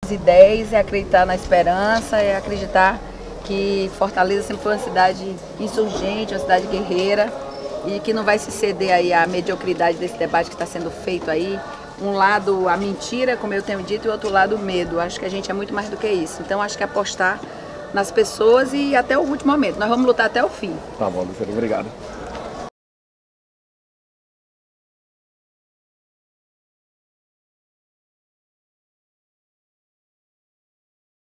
ideias, é acreditar na esperança, é acreditar que Fortaleza sempre foi uma cidade insurgente, uma cidade guerreira e que não vai se ceder aí à mediocridade desse debate que está sendo feito aí. Um lado a mentira, como eu tenho dito, e o outro lado o medo. Acho que a gente é muito mais do que isso. Então acho que apostar nas pessoas e até o último momento. Nós vamos lutar até o fim. Tá bom, Luciana, obrigado.